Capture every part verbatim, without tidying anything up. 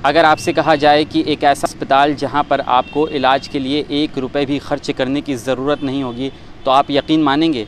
अगर आपसे कहा जाए कि एक ऐसा अस्पताल जहां पर आपको इलाज के लिए एक रुपए भी खर्च करने की ज़रूरत नहीं होगी तो आप यकीन मानेंगे?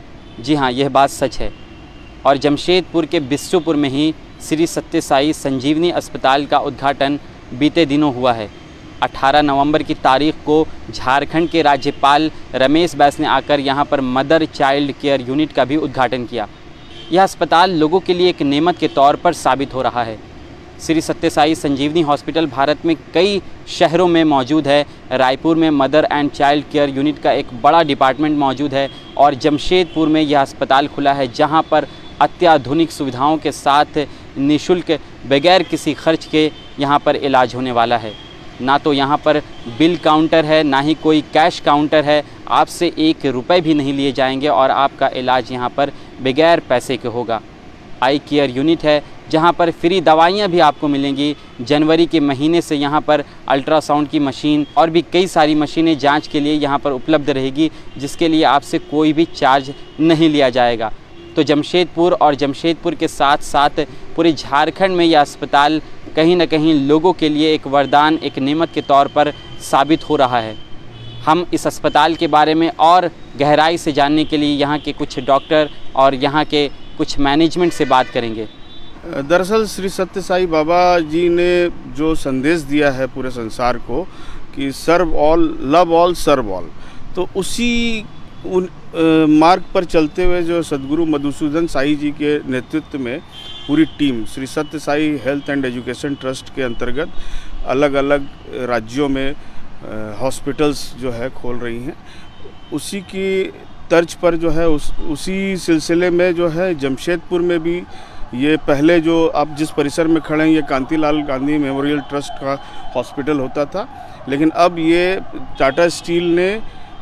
जी हाँ, यह बात सच है। और जमशेदपुर के बिस्सुपुर में ही श्री सत्य साई संजीवनी अस्पताल का उद्घाटन बीते दिनों हुआ है। अठारह नवंबर की तारीख को झारखंड के राज्यपाल रमेश बैस ने आकर यहां पर मदर चाइल्ड केयर यूनिट का भी उद्घाटन किया। यह अस्पताल लोगों के लिए एक नेमत के तौर पर साबित हो रहा है। श्री सत्य साई संजीवनी हॉस्पिटल भारत में कई शहरों में मौजूद है। रायपुर में mother and child care unit का एक बड़ा डिपार्टमेंट मौजूद है और जमशेदपुर में यह अस्पताल खुला है जहां पर अत्याधुनिक सुविधाओं के साथ निःशुल्क बगैर किसी खर्च के यहां पर इलाज होने वाला है। ना तो यहाँ पर बिल काउंटर है, ना ही कोई कैश काउंटर है। आपसे एक रुपए भी नहीं लिए जाएंगे और आपका इलाज यहाँ पर बगैर पैसे के होगा। आई केयर यूनिट है जहाँ पर फ्री दवाइयाँ भी आपको मिलेंगी। जनवरी के महीने से यहाँ पर अल्ट्रासाउंड की मशीन और भी कई सारी मशीनें जांच के लिए यहाँ पर उपलब्ध रहेगी, जिसके लिए आपसे कोई भी चार्ज नहीं लिया जाएगा। तो जमशेदपुर और जमशेदपुर के साथ साथ पूरे झारखंड में यह अस्पताल कहीं ना कहीं लोगों के लिए एक वरदान, एक नेमत के तौर पर साबित हो रहा है। हम इस अस्पताल के बारे में और गहराई से जानने के लिए यहाँ के कुछ डॉक्टर और यहाँ के कुछ मैनेजमेंट से बात करेंगे। दरअसल श्री सत्य साई बाबा जी ने जो संदेश दिया है पूरे संसार को कि serve all, love all, serve all, तो उसी उन मार्ग पर चलते हुए जो सद्गुरु मधुसूदन साई जी के नेतृत्व में पूरी टीम श्री सत्य Sai health and education trust के अंतर्गत अलग अलग राज्यों में हॉस्पिटल्स जो है खोल रही हैं। उसी की तर्ज पर जो है उस उसी सिलसिले में जो है जमशेदपुर में भी ये पहले जो आप जिस परिसर में खड़े हैं ये कांतिलाल गांधी मेमोरियल ट्रस्ट का हॉस्पिटल होता था, लेकिन अब ये टाटा स्टील ने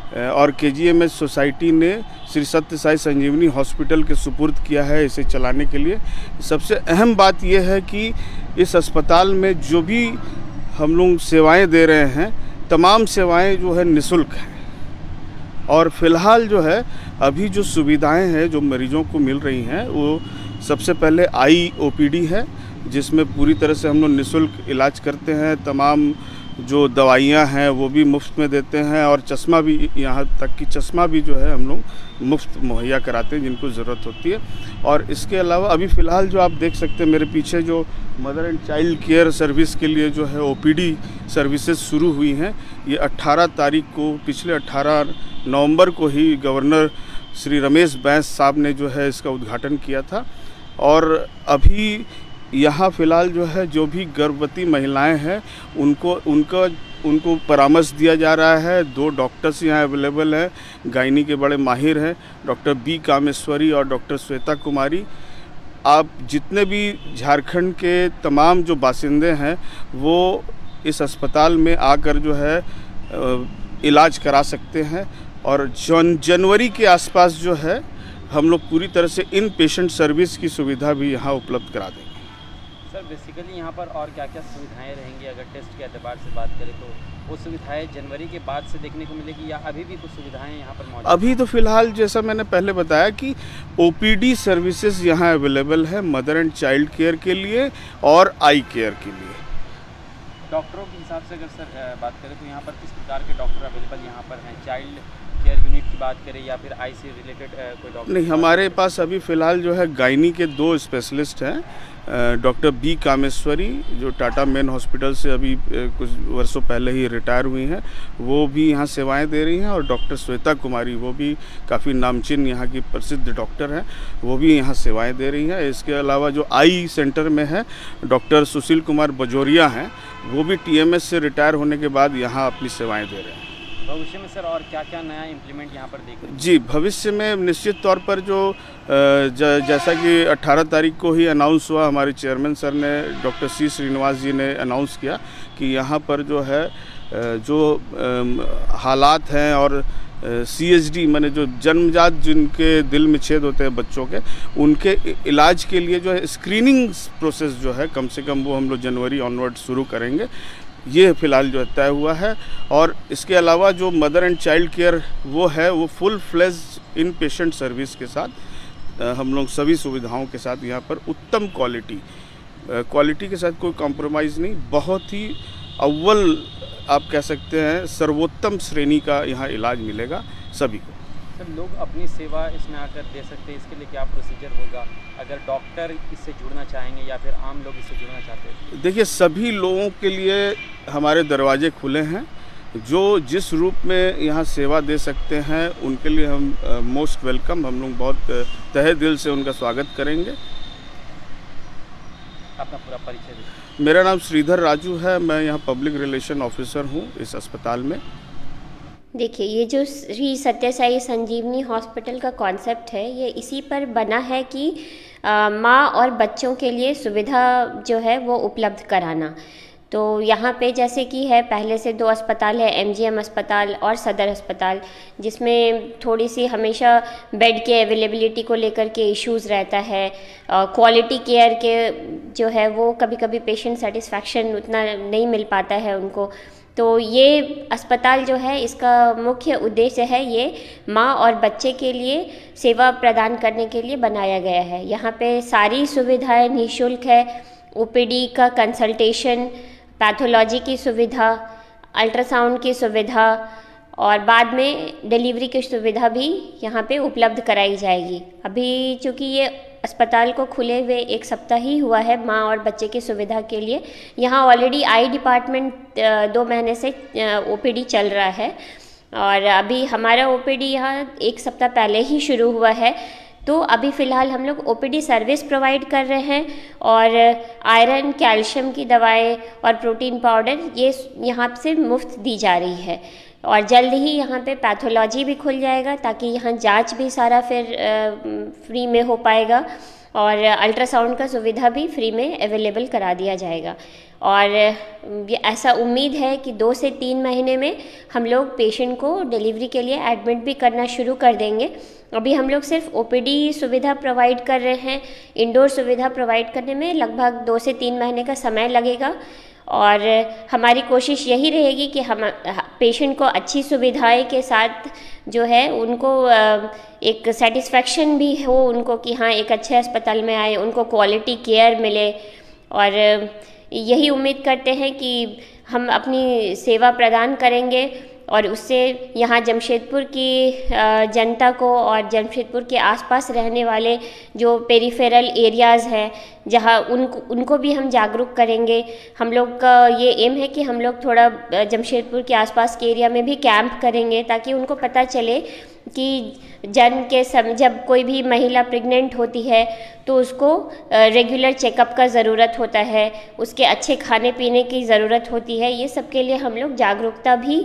और के जी एम एस सोसाइटी ने श्री सत्य साई संजीवनी हॉस्पिटल के सुपुर्द किया है इसे चलाने के लिए। सबसे अहम बात यह है कि इस अस्पताल में जो भी हम लोग सेवाएं दे रहे हैं तमाम सेवाएं जो है निःशुल्क हैं। और फिलहाल जो है अभी जो सुविधाएं हैं जो मरीजों को मिल रही हैं वो सबसे पहले आई ओ पी डी है, जिसमें पूरी तरह से हम लोग निःशुल्क इलाज करते हैं। तमाम जो दवाइयाँ हैं वो भी मुफ्त में देते हैं और चश्मा भी, यहाँ तक कि चश्मा भी जो है हम लोग मुफ्त मुहैया कराते हैं जिनको ज़रूरत होती है। और इसके अलावा अभी फ़िलहाल जो आप देख सकते हैं मेरे पीछे जो mother and child care service के लिए जो है ओ पी डी सर्विसेज शुरू हुई हैं, ये अट्ठारह तारीख को, पिछले अट्ठारह नवंबर को ही गवर्नर श्री रमेश बैस साहब ने जो है इसका उद्घाटन किया था। और अभी यहाँ फ़िलहाल जो है जो भी गर्भवती महिलाएं हैं उनको उनका उनको परामर्श दिया जा रहा है। दो डॉक्टर्स यहाँ अवेलेबल हैं, गायनी के बड़े माहिर हैं, डॉक्टर बी कामेश्वरी और डॉक्टर श्वेता कुमारी। आप जितने भी झारखंड के तमाम जो बासिंदे हैं वो इस अस्पताल में आकर जो है इलाज करा सकते हैं। और जन जनवरी के आसपास जो है हम लोग पूरी तरह से इन पेशेंट सर्विस की सुविधा भी यहाँ उपलब्ध करा देंगे। सर, बेसिकली यहाँ पर और क्या क्या सुविधाएं रहेंगी? अगर टेस्ट के एतबार से बात करें तो वो सुविधाएं जनवरी के बाद से देखने को मिलेगी या अभी भी कुछ सुविधाएं यहाँ पर मौजूद? अभी तो फिलहाल जैसा मैंने पहले बताया कि ओ पी डी सर्विसेज यहाँ अवेलेबल है मदर एंड चाइल्ड केयर के लिए और आई केयर के लिए। डॉक्टरों के हिसाब से अगर सर बात करें तो यहाँ पर किस प्रकार के डॉक्टर अवेलेबल यहाँ पर हैं? चाइल्ड केयर यूनिट की बात करें या फिर आई से रिलेटेड कोई डॉक्टर? नहीं, हमारे पास अभी फ़िलहाल जो है गायनी के दो स्पेशलिस्ट हैं। डॉक्टर बी कामेश्वरी जो टाटा मेन हॉस्पिटल से अभी कुछ वर्षों पहले ही रिटायर हुई हैं, वो भी यहाँ सेवाएं दे रही हैं। और डॉक्टर श्वेता कुमारी, वो भी काफ़ी नामचीन यहाँ की प्रसिद्ध डॉक्टर हैं, वो भी यहाँ सेवाएं दे रही हैं। इसके अलावा जो आई सेंटर में है डॉक्टर सुशील कुमार बजोरिया हैं, वो भी टी एम एस से रिटायर होने के बाद यहाँ अपनी सेवाएँ दे रहे हैं। भविष्य में सर और क्या क्या नया इम्प्लीमेंट यहाँ पर देखें? जी, भविष्य में निश्चित तौर पर जो ज, जैसा कि अट्ठारह तारीख को ही अनाउंस हुआ, हमारे चेयरमैन सर ने डॉक्टर सी श्रीनिवास जी ने अनाउंस किया कि यहाँ पर जो है जो हालात हैं और सी एच डी माने जो जन्मजात जिनके दिल में छेद होते हैं बच्चों के, उनके इलाज के लिए जो है स्क्रीनिंग प्रोसेस जो है कम से कम वो हम लोग जनवरी ऑनवर्ड शुरू करेंगे। ये फ़िलहाल जो तय हुआ है। और इसके अलावा जो मदर एंड चाइल्ड केयर वो है वो full fledge inpatient service के साथ हम लोग सभी सुविधाओं के साथ यहाँ पर उत्तम क्वालिटी क्वालिटी के साथ कोई कॉम्प्रोमाइज़ नहीं, बहुत ही अव्वल आप कह सकते हैं सर्वोत्तम श्रेणी का यहाँ इलाज मिलेगा सभी को। सर, लोग अपनी सेवा इसमें आकर दे सकते हैं, इसके लिए क्या प्रोसीजर होगा अगर डॉक्टर इससे जुड़ना चाहेंगे या फिर आम लोग इससे जुड़ना चाहते हैं? देखिए, सभी लोगों के लिए हमारे दरवाजे खुले हैं। जो जिस रूप में यहाँ सेवा दे सकते हैं उनके लिए हम मोस्ट वेलकम, हम लोग बहुत तहे दिल से उनका स्वागत करेंगे। अपना पूरा परिचय दीजिए। मेरा नाम श्रीधर राजू है, मैं यहाँ पब्लिक रिलेशन ऑफिसर हूँ इस अस्पताल में। देखिए, ये जो श्री सत्य साई संजीवनी हॉस्पिटल का कॉन्सेप्ट है, ये इसी पर बना है कि माँ और बच्चों के लिए सुविधा जो है वो उपलब्ध कराना। तो यहाँ पे जैसे कि है, पहले से दो अस्पताल है, एमजीएम अस्पताल और सदर अस्पताल, जिसमें थोड़ी सी हमेशा बेड के अवेलेबिलिटी को लेकर के इश्यूज़ रहता है। क्वालिटी केयर के जो है वो कभी कभी पेशेंट सेटिस्फैक्शन उतना नहीं मिल पाता है उनको। तो ये अस्पताल जो है, इसका मुख्य उद्देश्य है ये माँ और बच्चे के लिए सेवा प्रदान करने के लिए बनाया गया है। यहाँ पे सारी सुविधाएं निःशुल्क है। ओपीडी का कंसल्टेशन, पैथोलॉजी की सुविधा, अल्ट्रासाउंड की सुविधा और बाद में डिलीवरी की सुविधा भी यहाँ पे उपलब्ध कराई जाएगी। अभी चूँकि ये अस्पताल को खुले हुए एक सप्ताह ही हुआ है माँ और बच्चे की सुविधा के लिए। यहाँ ऑलरेडी आई डिपार्टमेंट दो महीने से ओपीडी चल रहा है और अभी हमारा ओपीडी यहाँ एक सप्ताह पहले ही शुरू हुआ है। तो अभी फ़िलहाल हम लोग ओपीडी सर्विस प्रोवाइड कर रहे हैं और आयरन, कैल्शियम की दवाएं और प्रोटीन पाउडर ये यहाँ से मुफ्त दी जा रही है। और जल्द ही यहाँ पे पैथोलॉजी भी खुल जाएगा ताकि यहाँ जांच भी सारा फिर फ्री में हो पाएगा और अल्ट्रासाउंड का सुविधा भी फ्री में अवेलेबल करा दिया जाएगा। और ये ऐसा उम्मीद है कि दो से तीन महीने में हम लोग पेशेंट को डिलीवरी के लिए एडमिट भी करना शुरू कर देंगे। अभी हम लोग सिर्फ ओपीडी सुविधा प्रोवाइड कर रहे हैं। इंडोर सुविधा प्रोवाइड करने में लगभग दो से तीन महीने का समय लगेगा और हमारी कोशिश यही रहेगी कि हम पेशेंट को अच्छी सुविधाएं के साथ जो है उनको एक सेटिस्फैक्शन भी हो उनको कि हाँ एक अच्छे अस्पताल में आए, उनको क्वालिटी केयर मिले। और यही उम्मीद करते हैं कि हम अपनी सेवा प्रदान करेंगे और उससे यहाँ जमशेदपुर की जनता को और जमशेदपुर के आसपास रहने वाले जो पेरिफेरल एरियाज़ हैं जहाँ उनको उनको भी हम जागरूक करेंगे। हम लोग का ये एम है कि हम लोग थोड़ा जमशेदपुर के आसपास के एरिया में भी कैंप करेंगे ताकि उनको पता चले कि जन्म के समय जब कोई भी महिला प्रेग्नेंट होती है तो उसको रेगुलर चेकअप का ज़रूरत होता है, उसके अच्छे खाने पीने की ज़रूरत होती है। ये सब के लिए हम लोग जागरूकता भी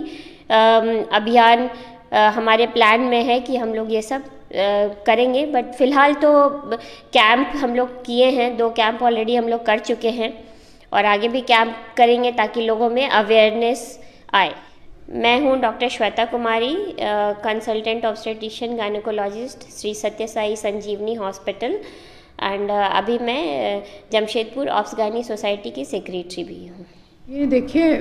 अभियान हमारे प्लान में है कि हम लोग ये सब करेंगे। बट फ़िलहाल तो कैंप हम लोग किए हैं, दो कैंप ऑलरेडी हम लोग कर चुके हैं और आगे भी कैंप करेंगे ताकि लोगों में अवेयरनेस आए। मैं हूँ doctor Shweta Kumari, consultant obstetrician gynaecologist Shri सत्य साई संजीवनी हॉस्पिटल एंड अभी मैं जमशेदपुर ऑब्स गायनी सोसाइटी की सेक्रेटरी भी हूँ। ये देखिए,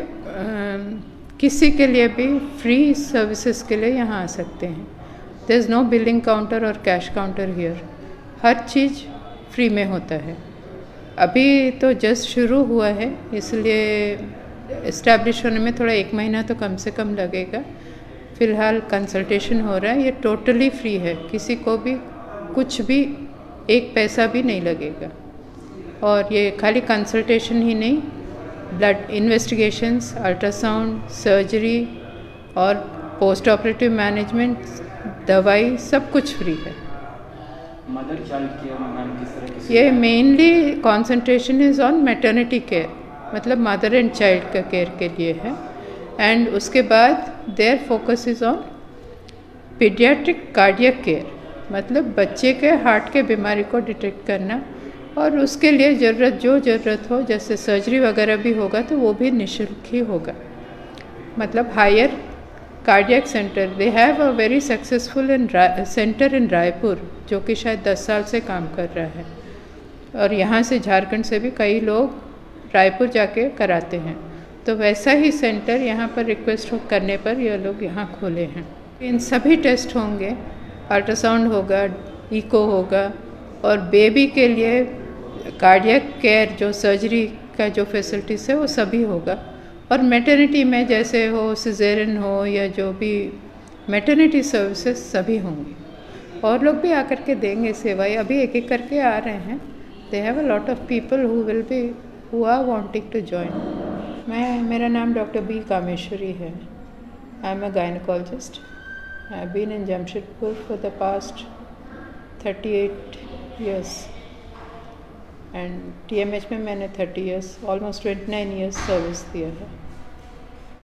किसी के लिए भी फ्री सर्विसेज के लिए यहाँ आ सकते हैं। There is no billing counter और कैश काउंटर हियर, हर चीज़ फ्री में होता है। अभी तो जस्ट शुरू हुआ है इसलिए इस्टेब्लिश होने में थोड़ा एक महीना तो कम से कम लगेगा। फ़िलहाल कंसल्टेशन हो रहा है, ये टोटली फ्री है, किसी को भी कुछ भी एक पैसा भी नहीं लगेगा। और ये खाली कंसल्टेशन ही नहीं, ब्लड इन्वेस्टिगेशंस, अल्ट्रासाउंड, सर्जरी और पोस्ट ऑपरेटिव मैनेजमेंट, दवाई सब कुछ फ्री है। मदर चाइल्ड केयर में मैम किस तरह की? ये mainly concentration is on maternity care, मतलब मदर एंड चाइल्ड का केयर के लिए है। एंड उसके बाद their focus is on paediatric cardiac care, मतलब बच्चे के हार्ट के बीमारी को डिटेक्ट करना और उसके लिए ज़रूरत जो ज़रूरत हो, जैसे सर्जरी वगैरह भी होगा तो वो भी निःशुल्क ही होगा। मतलब higher cardiac centre, they have a very successful in centre in Raipur जो कि शायद दस साल से काम कर रहा है और यहाँ से झारखंड से भी कई लोग रायपुर जाके कराते हैं। तो वैसा ही सेंटर यहाँ पर रिक्वेस्ट करने पर ये लोग यहाँ खोले हैं। इन सभी टेस्ट होंगे, अल्ट्रासाउंड होगा, इको होगा और बेबी के लिए कार्डियक केयर जो सर्जरी का जो फैसिलिटीज़ है वो सभी होगा। और मैटरनिटी में जैसे हो सिजेरियन हो या जो भी मैटरनिटी सर्विसेज सभी होंगी। और लोग भी आकर के देंगे सेवाएं, अभी एक एक करके आ रहे हैं। They have a lot of people who will be who are wanting to join. मैं मेरा नाम डॉक्टर बी कामेश्वरी है। I am a gynaecologist. I have been in Jamshedpur for the past thirty eight years and T M H में मैंने thirty years almost twenty nine years service दिया है।